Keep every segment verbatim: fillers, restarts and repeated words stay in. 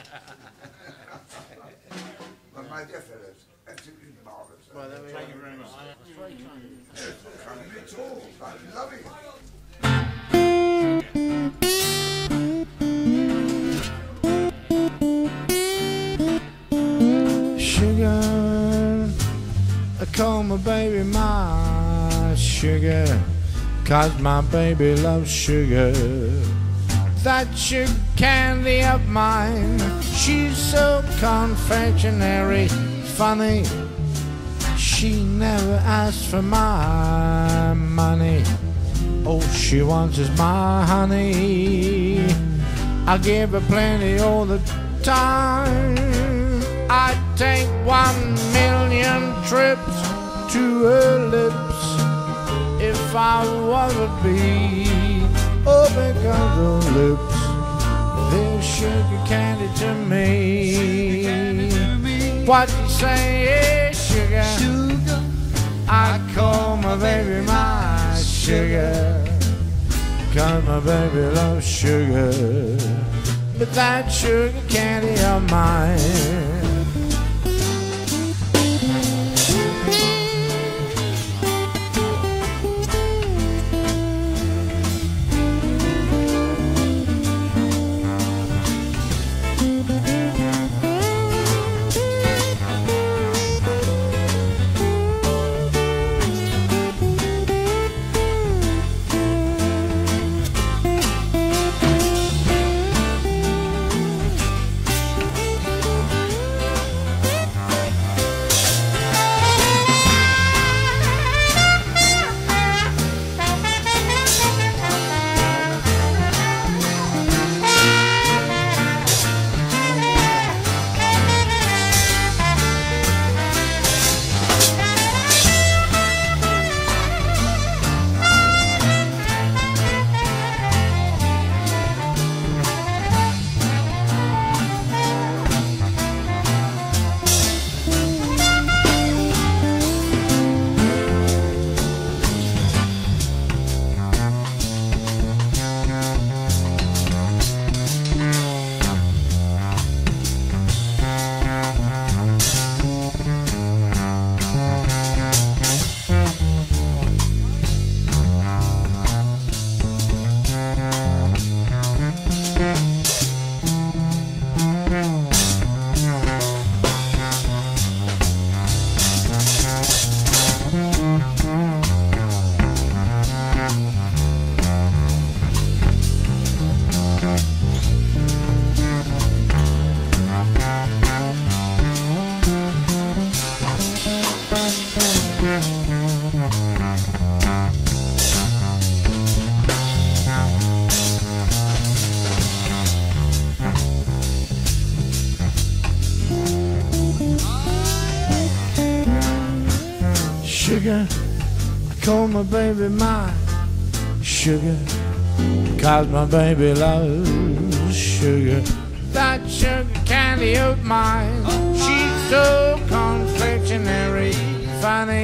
Well, my dear fellows, absolutely marvellous. Well, there we Thank you very much. That's very kind. It's not kind of me at all. I'm loving it. Sugar, I call my baby my sugar, 'cause my baby loves sugar. That sugar candy of mine, she's so confectionery funny. She never asks for my money. All she wants is my honey. I give her plenty all the time. I take one million trips to her lips if I was a bee. Oh, because her lips, they're sugar candy to me. What you say is sugar. Sugar. I call my baby my sugar, 'cause my baby loves sugar. But that sugar candy of mine, sugar. I call my baby my sugar, 'cause my baby loves sugar. That sugar candy of mine, she's so confectionery funny.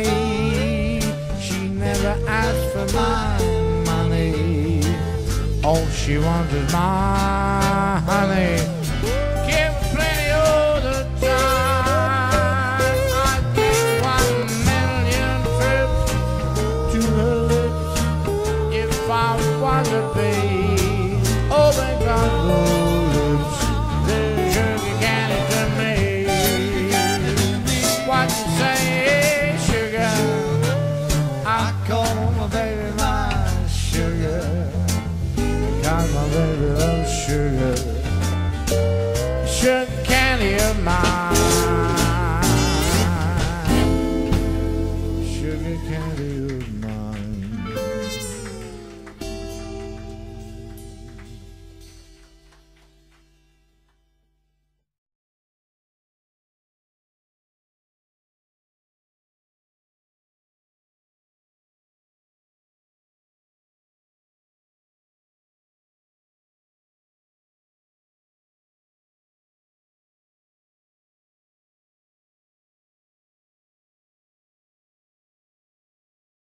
She never asks for my money. All she wants is my honey. Give her plenty all the time. I take one million trips to her lips if I was a bee. Oh, my God, those lips, they're sugar candy to me. What you say is sugar. I call my baby my sugar, 'cause my baby loves sugar. Sugar candy of mine.